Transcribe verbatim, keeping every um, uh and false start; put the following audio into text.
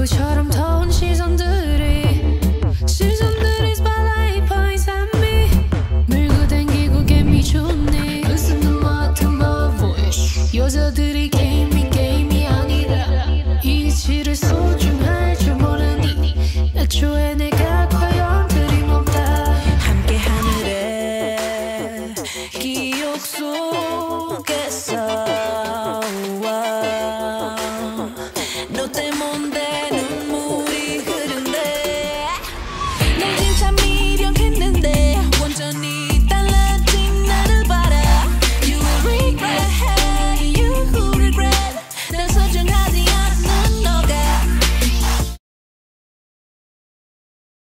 불처럼 더운 시선들이 시선들이 spotlight points at me 밀고 당기고 개미 좋네 Listen to my, to my voice 여자들이 게임이 게임이 아니라 이치를 소중할 줄 모르니 애초에 내가